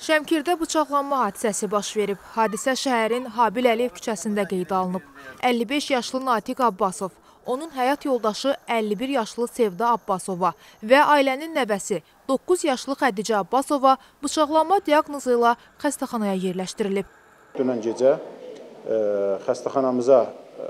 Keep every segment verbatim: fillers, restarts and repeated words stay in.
Şəmkirdə bıçaqlanma hadisəsi baş verib. Hadisə şəhərin Habil Əliyev küçəsində qeydə alınıb. əlli beş yaşlı Natiq Abbasov, onun həyat yoldaşı əlli bir yaşlı Sevda Abbasova və ailənin nəvəsi doqquz yaşlı Xədicə Abbasova bıçaqlanma diaqnozu ilə xəstəxanaya yerləşdirilib. Dünən gecə e, xəstəxanamıza e,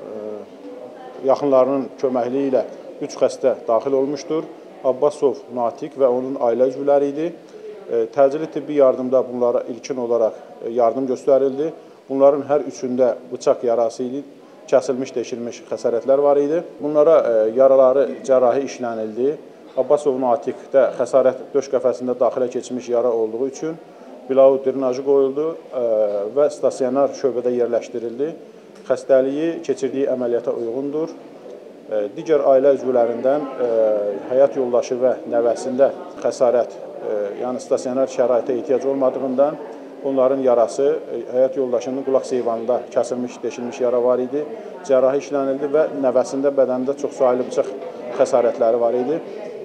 e, yaxınlarının köməkliyi ilə üç xəstə daxil olmuşdur. Abbasov, Natiq və onun ailə üzvləri idi. Təcili tibbi yardımda bunlara ilkin olaraq yardım göstərildi. Bunların hər üçündə bıçaq yarası idi, kəsilmiş, deşilmiş xəsarətlər var idi. Bunlara yaraları cərrahi işlənildi. Abbasov Natiqdə xəsarət döş qəfəsində daxilə keçmiş yara olduğu üçün bilavu drenajı qoyuldu və stasionar şöbədə yerləşdirildi. Xəstəliyi keçirdiyi əməliyyata uyğundur. Digər ailə üzvlərindən həyat yoldaşı və nəvəsində xəsarət, yəni stasionar şəraitə ehtiyac olmadığından onların yarası həyat yoldaşının qulaq seyvanında kəsilmiş, deşilmiş yara var idi. Cərrahi işlənildi və nəvəsində bədənində çox saylı bıçaq xəsarətləri var idi.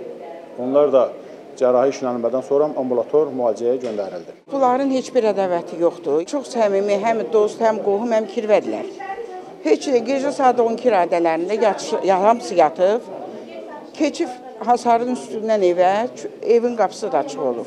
Onlar da cərrahi işlənmədən sonra ambulator müalicəyə göndərildi. Bunların heç bir ədəvəti yoxdur. Çox səmimi, həm dost, həm qohum, həm kirvədilər. Heç gecə saat on iki radələrində hamısı yatıb, keçib hasarın üstündən evə, evin qapısı da açıq olub.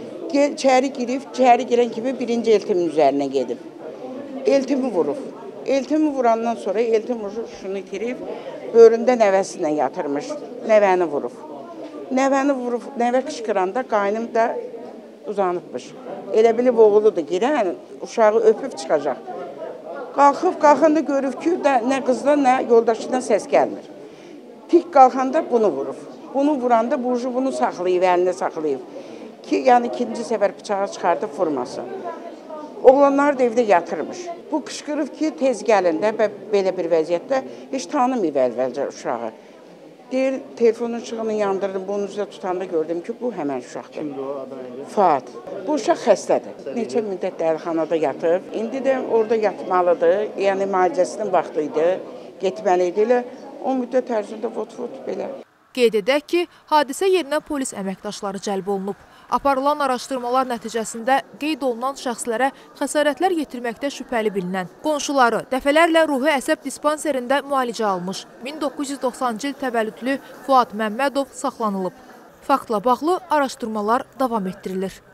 İçəri girib, içəri girən kimi birinci eltimin üzərinə gedib. Eltimi vurub. Eltimi vurandan sonra eltim şunu itirib, böğründə nəvəsinə yatırmış, nəvəni vurub. Nəvəni vurub, nəvə qışqıranda qaynım da uzanıbmış. Elə bilib oğludur, girən uşağı öpüb çıxacaq. Qalxıb, qalxanda görüb ki, nə qızdan, nə yoldaşından səs gəlmir. Tik qalxanda bunu vurub. Bunu vuranda bu ucu bunu saxlayıb, əlində saxlayıb. Ki, yəni ikinci səfər bıçağı çıxardıb vurması. Oğlanlar da evdə yatırmış. Bu qışqırıb ki, tez gəlində və belə bir vəziyyətdə heç tanımayıb əvvəlcə uşağı. Deyir, telefonun ışığını yandırdım, bunun üzrə tutanda gördüm ki, bu həmən uşaqdır. Kimdir o adaydı? Fuad. Bu uşaq xəstədir. Neçə müddət dərxanada yatıb. İndi də orada yatmalıdır. Yəni, müalicəsinin vaxtı idi. Getməli idi. Elə o müddət ərzində vot-vot belə. Qeyd edək ki, hadisə yerinə polis əməkdaşları cəlb olunub. Aparılan araşdırmalar nəticəsində qeyd olunan şəxslərə xəsarətlər yetirməkdə şübhəli bilinən qonşuları dəfələrlə ruhi əsəb dispanserində müalicə almış min doqquz yüz doxsanıncı il təvəllüdlü Fuad Məmmədov saxlanılıb. Faktla bağlı araşdırmalar davam etdirilir.